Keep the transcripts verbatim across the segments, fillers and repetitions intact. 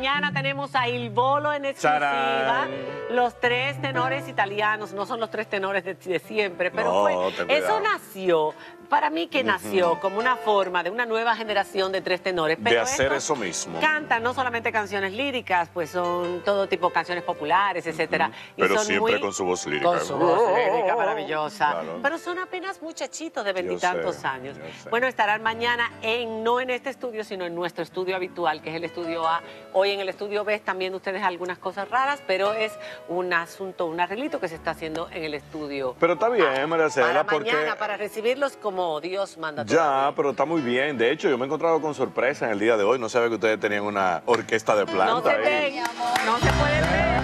mañana tenemos a Il Volo en exclusiva. ¡Charán! Los tres tenores italianos, no son los tres tenores de, de siempre, pero no, fue, eso nació, para mí que nació uh-huh. como una forma de una nueva generación de tres tenores. Pero de hacer eso mismo. Cantan no solamente canciones líricas, pues son todo tipo de canciones populares, etcétera. Uh-huh. Y pero son siempre muy, con su voz lírica. Con su voz lírica maravillosa. Claro. Pero son apenas muchachitos de veintitantos sé, años. Bueno, estarán mañana en, no en este estudio, sino en nuestro estudio habitual, que es el estudio A. Hoy en el estudio B están viendo ustedes algunas cosas raras, pero es un asunto, un arreglito que se está haciendo en el estudio. Pero está bien, María Cela, para porque... mañana, para recibirlos como Dios manda. Ya, todavía. Pero está muy bien. De hecho, yo me he encontrado con sorpresa en el día de hoy. No sabía que ustedes tenían una orquesta de planta no se ahí. Ve, no se puede ver.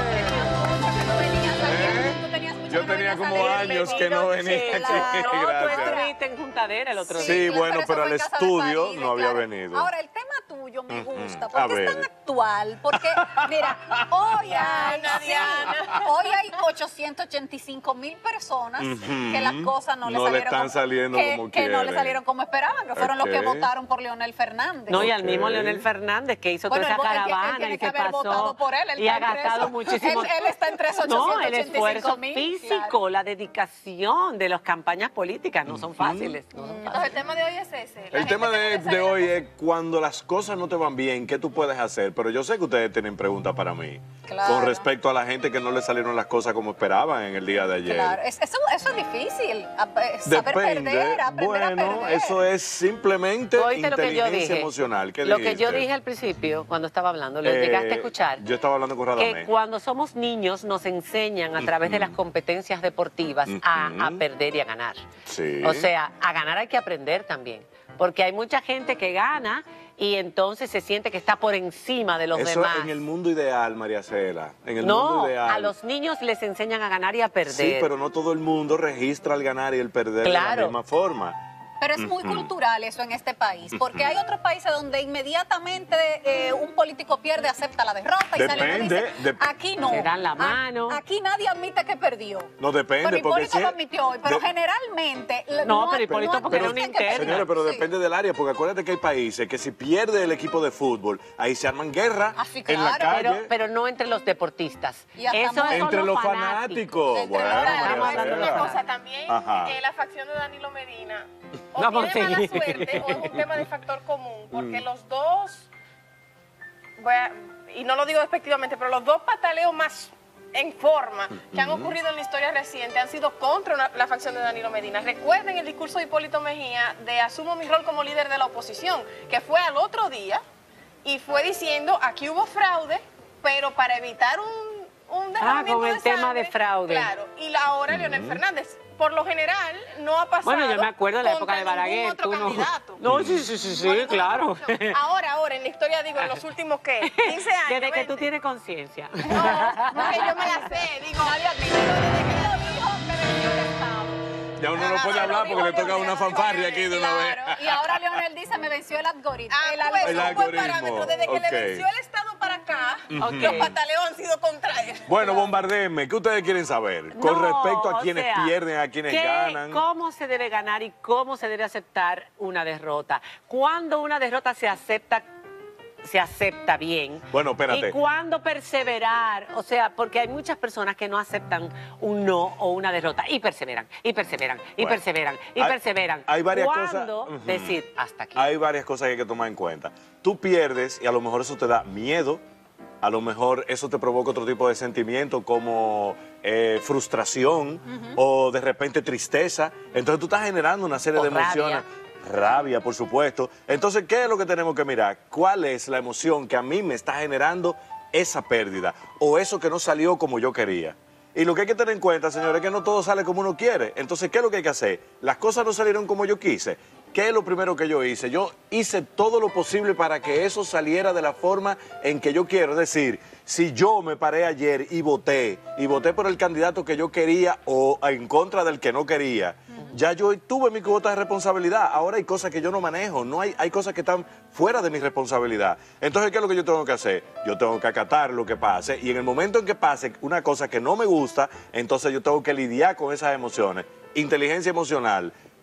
Yo tenía como años que no venía aquí. Claro, tú estuviste en Juntadera el otro día. Sí, bueno, pero al estudio no había venido. Ahora, el tema tuyo me gusta, porque es tan actual, porque, mira, hoy hay, hoy hay ochocientos ochenta y cinco mil personas que las cosas no, no le le están como, saliendo que, como que quieren. no le salieron como esperaban, que fueron okay. los que votaron por Leonel Fernández. No, y okay. al mismo Leonel Fernández que hizo bueno, toda esa él, caravana él, él, y que pasó por él, él y ha gastado muchísimo. Él, él está entre esos ochocientos ochenta y cinco no, el esfuerzo mil, físico, claro. La dedicación de las campañas políticas no son fáciles. No son fáciles. Entonces el tema de hoy es ese. El tema de, de hoy es cuando las cosas no te van bien, ¿qué tú puedes hacer? Pero yo sé que ustedes tienen preguntas para mí. Claro. Con respecto a la gente que no le salieron las cosas como esperaban en el día de ayer. Claro, eso, eso es difícil. Saber Depende. perder, aprender bueno, a perder. Eso es simplemente inteligencia emocional. ¿Qué lo dijiste? que yo dije al principio cuando estaba hablando, ¿lo eh, llegaste a escuchar? Yo estaba hablando con Radamés. Que cuando somos niños nos enseñan a través uh-huh. de las competencias deportivas uh-huh. a, a perder y a ganar. Sí. O sea, a ganar hay que aprender también. Porque hay mucha gente que gana y entonces se siente que está por encima de los Eso demás. En el mundo ideal, María Cela. En el no, mundo ideal. A los niños les enseñan a ganar y a perder. Sí, pero no todo el mundo registra el ganar y el perder claro. de la misma forma. Pero es muy uh-huh. cultural eso en este país, porque hay otros países donde inmediatamente eh, un político pierde, acepta la derrota y depende, sale y dice, de, aquí no. Se dan la mano. A, aquí nadie admite que perdió. No depende. Pero Hipólito porque lo admitió hoy, pero de, generalmente... No, no pero Hipólito no, porque era un interno. Señores, pero sí. depende del área, porque acuérdate que hay países que si pierde el equipo de fútbol, ahí se arman guerra Así, claro. en la calle. Pero, pero no entre los deportistas. Eso es entre los fanáticos. fanáticos. Bueno, estamos hablando de una María cosa también, eh, la facción de Danilo Medina. O no, tiene mala suerte o es un tema de factor común, porque mm. los dos, voy a, y no lo digo despectivamente, pero los dos pataleos más en forma que han ocurrido en la historia reciente han sido contra una, la facción de Danilo Medina. Recuerden el discurso de Hipólito Mejía de asumo mi rol como líder de la oposición, que fue al otro día y fue diciendo aquí hubo fraude, pero para evitar un, un derramamiento ah, con el de tema sangre, de fraude. Claro, y ahora Leonel Fernández. Por lo general, no ha pasado. Bueno, yo me acuerdo de la época de Balaguer. Otro no. candidato. No, sí, sí, sí, sí, claro. Ahora, ahora, en la historia, digo, en los últimos, ¿qué? quince años. Desde que tú tienes conciencia. No, no, que yo me la sé. Digo, nadie admite. Desde que lo dijo, que venció el Estado. Ya uno no puede hablar porque le toca una fanfarria aquí de una vez. Y ahora Leonel dice, me venció el algoritmo. Ah, el pues, algoritmo. es un buen parámetro. Desde que okay. le venció el Estado para acá, okay. los pataleos han sido contra él. Bueno, bombardéenme, ¿qué ustedes quieren saber? Con no, respecto a quienes sea, pierden, a quienes ¿qué, ganan. ¿Cómo se debe ganar y cómo se debe aceptar una derrota? ¿Cuándo una derrota se acepta se acepta bien? Bueno, espérate. ¿Y cuándo perseverar? O sea, porque hay muchas personas que no aceptan un no o una derrota y perseveran, y perseveran, y bueno, perseveran, y hay, perseveran. Hay varias ¿Cuándo cosas. Uh-huh. decir hasta aquí? Hay varias cosas que hay que tomar en cuenta. Tú pierdes y a lo mejor eso te da miedo, a lo mejor eso te provoca otro tipo de sentimiento como eh, frustración uh-huh. o de repente tristeza. Entonces tú estás generando una serie o de emociones. Rabia. Rabia, por supuesto. Entonces, ¿qué es lo que tenemos que mirar? ¿Cuál es la emoción que a mí me está generando esa pérdida o eso que no salió como yo quería? Y lo que hay que tener en cuenta, señores, es que no todo sale como uno quiere. Entonces, ¿qué es lo que hay que hacer? Las cosas no salieron como yo quise. ¿Qué es lo primero que yo hice? Yo hice todo lo posible para que eso saliera de la forma en que yo quiero. Es decir, si yo me paré ayer y voté, y voté por el candidato que yo quería o en contra del que no quería, uh-huh. ya yo tuve mi cuota de responsabilidad. Ahora hay cosas que yo no manejo, no hay, hay cosas que están fuera de mi responsabilidad. Entonces, ¿qué es lo que yo tengo que hacer? Yo tengo que acatar lo que pase, y en el momento en que pase una cosa que no me gusta, entonces yo tengo que lidiar con esas emociones. Inteligencia emocional.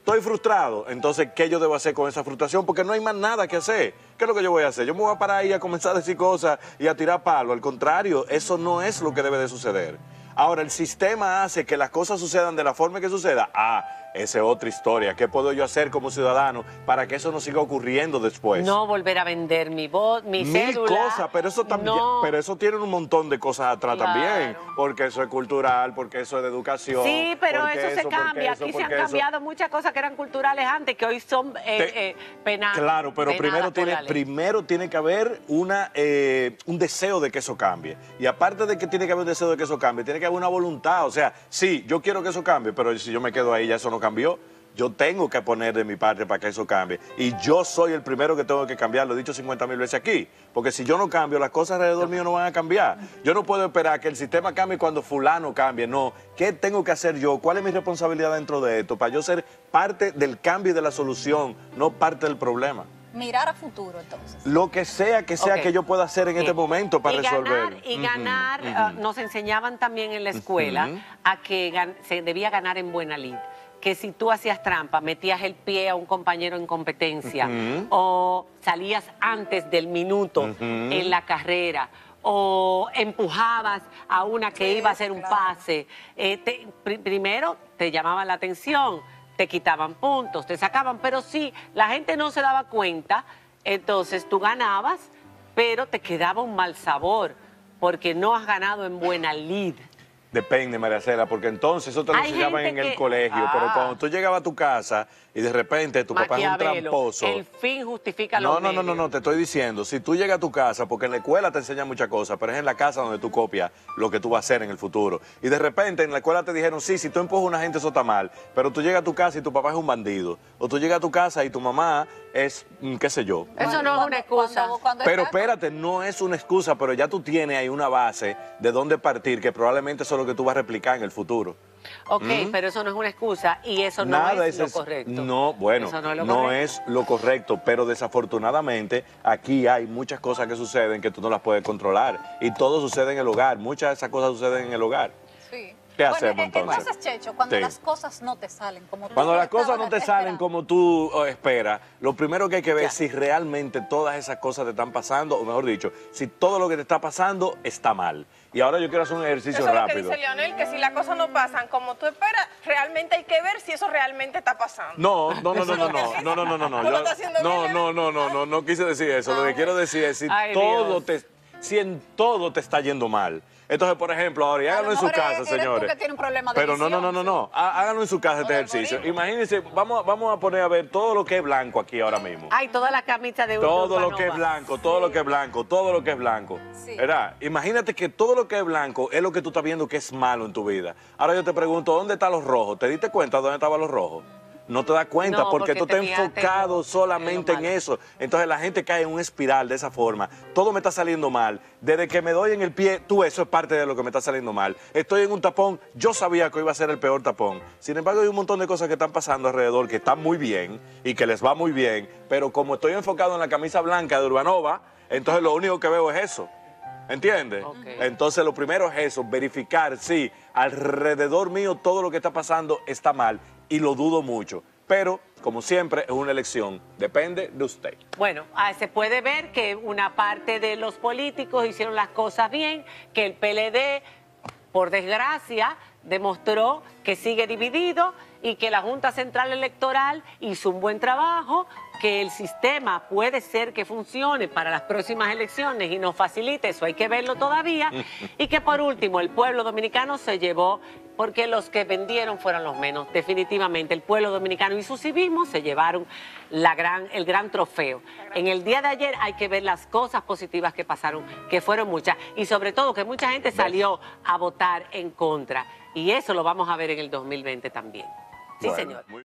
estoy frustrado, entonces, ¿qué yo debo hacer con esa frustración? Porque no hay más nada que hacer. ¿Qué es lo que yo voy a hacer? Yo me voy a parar ahí a comenzar a decir cosas y a tirar palo. Al contrario, eso no es lo que debe de suceder. Ahora, el sistema hace que las cosas sucedan de la forma que suceda. Ah, esa es otra historia. ¿Qué puedo yo hacer como ciudadano para que eso no siga ocurriendo después? No volver a vender mi voz, mi Mil cédula. cosas, pero eso también, no. pero eso tiene un montón de cosas atrás Claro. también, porque eso es cultural, porque eso es de educación. Sí, pero porque eso se porque cambia. eso, Aquí se han porque eso. cambiado muchas cosas que eran culturales antes, que hoy son eh, Te- eh, pena- Claro, pero penadas primero por tiene, la ley. primero tiene que haber una, eh, un deseo de que eso cambie. Y aparte de que tiene que haber un deseo de que eso cambie, tiene que haber una voluntad. O sea, sí, yo quiero que eso cambie, pero si yo me quedo ahí ya eso no cambió. Yo tengo que poner de mi parte para que eso cambie. Y yo soy el primero que tengo que cambiar, lo he dicho cincuenta mil veces aquí. Porque si yo no cambio, las cosas alrededor mío no van a cambiar. Yo no puedo esperar que el sistema cambie cuando fulano cambie. No, ¿qué tengo que hacer yo? ¿Cuál es mi responsabilidad dentro de esto? Para yo ser parte del cambio y de la solución, no parte del problema. Mirar a futuro, entonces. Lo que sea que sea Ok. que yo pueda hacer en Bien. este momento para y resolver. Ganar, y ganar, ah, nos enseñaban también en la escuela Ujú. a que gan- se debía ganar en buena lid. Que si tú hacías trampa, metías el pie a un compañero en competencia, Ujú. o salías antes del minuto Ujú. en la carrera, o empujabas a una que Sí, iba a hacer un claro. pase, eh, te- pri- primero te llamaban la atención, te quitaban puntos, te sacaban, pero sí, la gente no se daba cuenta, entonces tú ganabas, pero te quedaba un mal sabor, porque no has ganado en buena lid. Depende, María Cela, porque entonces eso te lo Hay enseñaban en gente el que- colegio, pero Ah. cuando tú llegabas a tu casa y de repente tu papá es un Maquiavelo, tramposo. el fin justifica los No, no, no, no, medios. no, te estoy diciendo, si tú llegas a tu casa, porque en la escuela te enseñan muchas cosas, pero es en la casa donde tú copias lo que tú vas a hacer en el futuro. Y de repente en la escuela te dijeron, sí, si tú empujas a una gente eso está mal, pero tú llegas a tu casa y tu papá es un bandido. O tú llegas a tu casa y tu mamá es, mm, qué sé yo. Eso no es una excusa. Cuando- cuando Pero estás- espérate, no es una excusa, pero ya tú tienes ahí una base de dónde partir, que probablemente eso es lo que tú vas a replicar en el futuro. Ok, pero eso no es una excusa y eso no Nada es lo es- correcto. No, bueno, Eso no es lo no correcto. es lo correcto, pero desafortunadamente aquí hay muchas cosas que suceden que tú no las puedes controlar. Y todo sucede en el hogar, muchas de esas cosas suceden en el hogar. Sí. ¿Qué Bueno, hacemos eh, entonces? Entonces, Checho, cuando Sí. las cosas no te salen como tú Cuando las estabas cosas no te salen esperando. como tú oh, esperas, lo primero que hay que ver Ya. es si realmente todas esas cosas te están pasando, o mejor dicho, si todo lo que te está pasando está mal. Y ahora yo quiero hacer un ejercicio Eso es lo que rápido. dice Leonel, que si las cosas no pasan como tú esperas, realmente hay que ver si eso realmente está pasando. No, no, no, no, no, no, no, no, no, no, no, ¿Tú lo yo- estás haciendo no, bien, no, no, no, no, no quise decir eso. Lo que quiero decir es si Ay, todo Dios. te, si en todo te está yendo mal. Entonces, por ejemplo, ahora, y A lo háganlo en su mejor casa, eres- eres tú señores. que tiene un problema de Pero no, no, no, no, visión, no. Há- Háganlo en su casa este de ejercicio. algoritmo. Imagínense, vamos, vamos a poner a ver todo lo que es blanco aquí ahora mismo. Hay toda la camisa de Todo lo que es Urbanova. blanco, todo lo que es blanco, todo lo que es blanco. Sí. ¿Verdad? Imagínate que todo lo que es blanco es lo que tú estás viendo que es malo en tu vida. Ahora yo te pregunto, ¿dónde están los rojos? ¿Te diste cuenta dónde estaban los rojos? No te das cuenta No, porque, porque tú te estás fijaste enfocado en lo- solamente en en, lo malo. eso. Entonces la gente cae en una espiral de esa forma. Todo me está saliendo mal. Desde que me doy en el pie, tú, eso es parte de lo que me está saliendo mal. Estoy en un tapón, yo sabía que iba a ser el peor tapón. Sin embargo, hay un montón de cosas que están pasando alrededor que están muy bien y que les va muy bien. Pero como estoy enfocado en la camisa blanca de Urbanova, entonces lo único que veo es eso. ¿Entiendes? Ok. Entonces lo primero es eso, verificar si alrededor mío todo lo que está pasando está mal y lo dudo mucho. Pero, como siempre, es una elección, depende de usted. Bueno, ah, se puede ver que una parte de los políticos hicieron las cosas bien, que el P L D, por desgracia, demostró que sigue dividido y que la Junta Central Electoral hizo un buen trabajo, que el sistema puede ser que funcione para las próximas elecciones y nos facilite, eso hay que verlo todavía, y que por último el pueblo dominicano se llevó, porque los que vendieron fueron los menos, definitivamente el pueblo dominicano y su civismo se llevaron la gran, el gran trofeo. En el día de ayer hay que ver las cosas positivas que pasaron, que fueron muchas, y sobre todo que mucha gente salió a votar en contra, y eso lo vamos a ver en el dos mil veinte también. Sí, Bueno, señor. muy-